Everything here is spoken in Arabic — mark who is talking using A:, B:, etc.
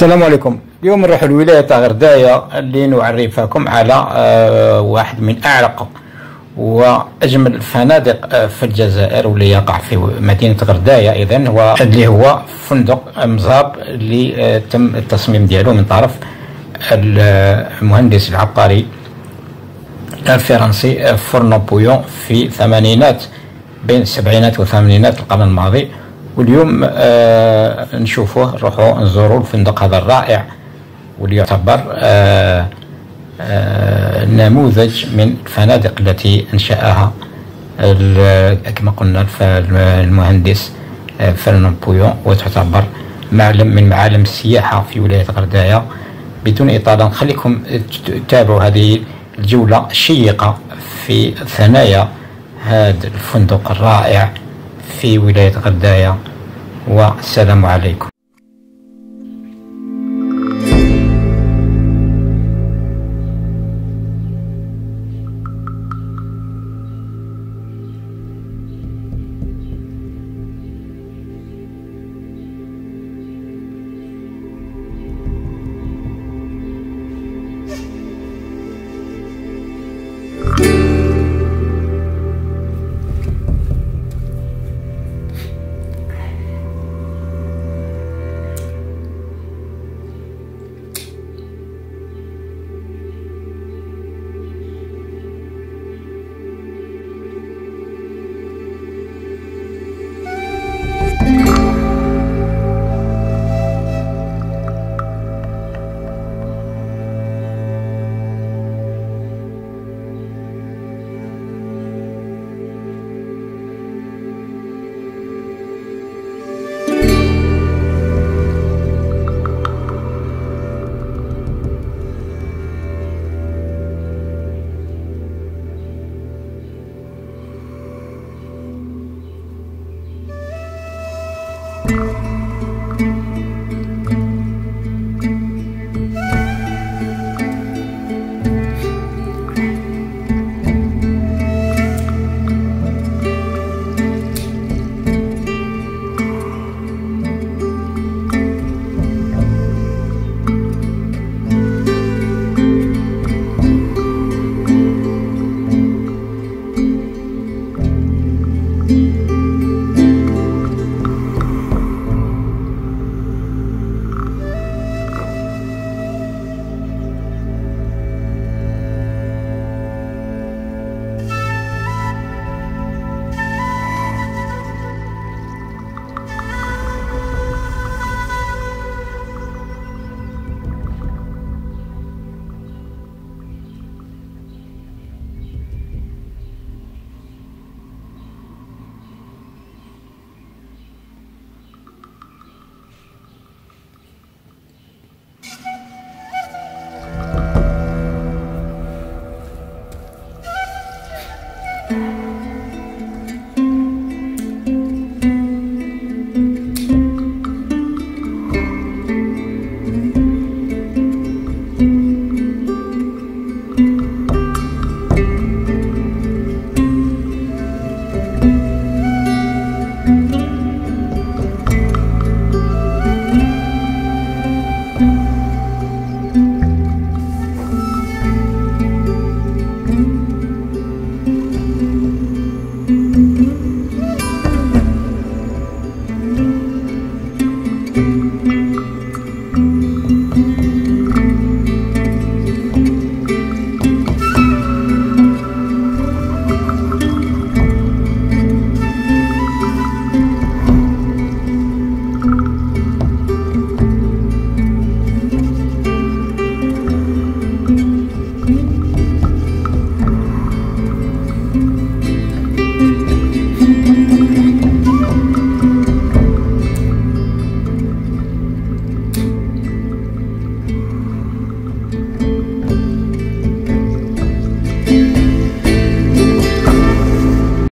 A: السلام عليكم. اليوم نروح لولاية تاع غرداية اللي نعرفكم على واحد من أعرق وأجمل الفنادق في الجزائر، واللي يقع في مدينة غرداية أيضا، واللي هو فندق مزاب اللي تم التصميم ديالو من طرف المهندس العبقري الفرنسي فرنون بويون في الثمانينات، بين السبعينات والثمانينات القرن الماضي. واليوم نشوفوه، نروحوا نزوروا الفندق هذا الرائع، واللي يعتبر نموذج من الفنادق التي انشأها كما قلنا المهندس فرنون بويون، وتعتبر معلم من معالم السياحة في ولاية غرداية. بدون إطالة نخليكم تتابعوا هذه الجولة الشيقة في ثنايا هذا الفندق الرائع في ولاية غرداية، والسلام عليكم.